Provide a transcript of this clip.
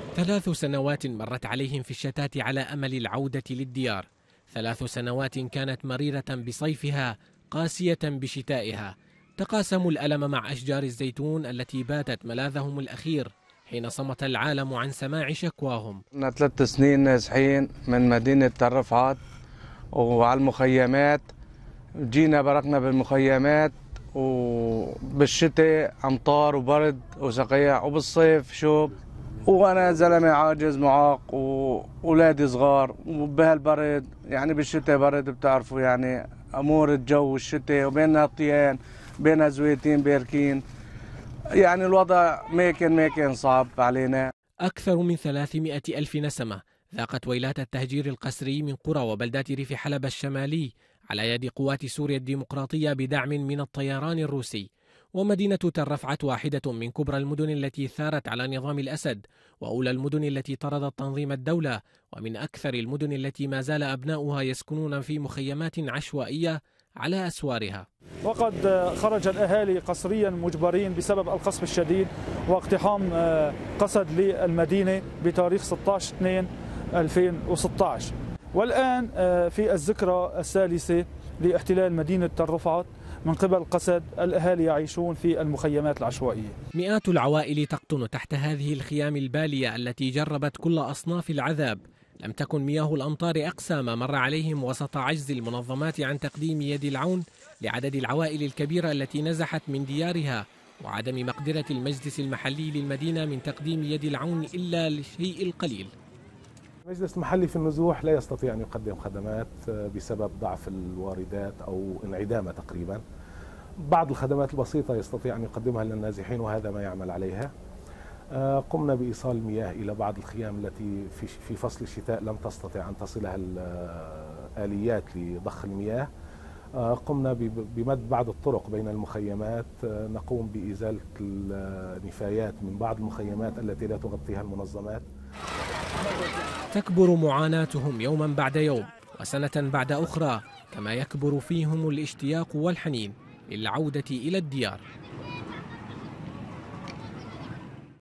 3 سنوات مرت عليهم في الشتات على أمل العودة للديار. 3 سنوات كانت مريرة بصيفها قاسية بشتائها. تقاسموا الألم مع أشجار الزيتون التي باتت ملاذهم الأخير حين صمت العالم عن سماع شكواهم. 3 سنين نازحين من مدينة تل رفعت وعلى المخيمات. جينا بركنا بالمخيمات، وبالشتاء أمطار وبرد وصقيع، وبالصيف شوب، وأنا زلمة عاجز معاق وأولادي صغار، وبهالبرد يعني بالشتاء برد بتعرفوا، يعني أمور الجو الشتاء، وبيننا طيان بيننا زويتين باركين، يعني الوضع ما كان صعب علينا. أكثر من 300 ألف نسمة ذاقت ويلات التهجير القسري من قرى وبلدات ريف حلب الشمالي على يد قوات سوريا الديمقراطية بدعم من الطيران الروسي. ومدينة تل رفعت واحدة من كبرى المدن التي ثارت على نظام الأسد، وأولى المدن التي طردت تنظيم الدولة، ومن أكثر المدن التي ما زال أبناؤها يسكنون في مخيمات عشوائية على أسوارها. وقد خرج الأهالي قسريا مجبرين بسبب القصف الشديد واقتحام قسد للمدينة بتاريخ 16/2/2016، والآن في الذكرى الثالثة لاحتلال مدينة تل رفعت من قبل قسد. الأهالي يعيشون في المخيمات العشوائية. مئات العوائل تقطن تحت هذه الخيام البالية التي جربت كل أصناف العذاب. لم تكن مياه الأمطار أقسى ما مر عليهم وسط عجز المنظمات عن تقديم يد العون لعدد العوائل الكبيرة التي نزحت من ديارها، وعدم مقدرة المجلس المحلي للمدينة من تقديم يد العون إلا للشيء القليل. المجلس المحلي في النزوح لا يستطيع أن يقدم خدمات بسبب ضعف الواردات أو انعدامها تقريبا. بعض الخدمات البسيطة يستطيع أن يقدمها للنازحين، وهذا ما يعمل عليها. قمنا بإيصال المياه إلى بعض الخيام التي في فصل الشتاء لم تستطع أن تصلها الآليات لضخ المياه. قمنا بمد بعض الطرق بين المخيمات. نقوم بإزالة النفايات من بعض المخيمات التي لا تغطيها المنظمات. تكبر معاناتهم يوما بعد يوم وسنة بعد أخرى، كما يكبر فيهم الاشتياق والحنين للعودة إلى الديار.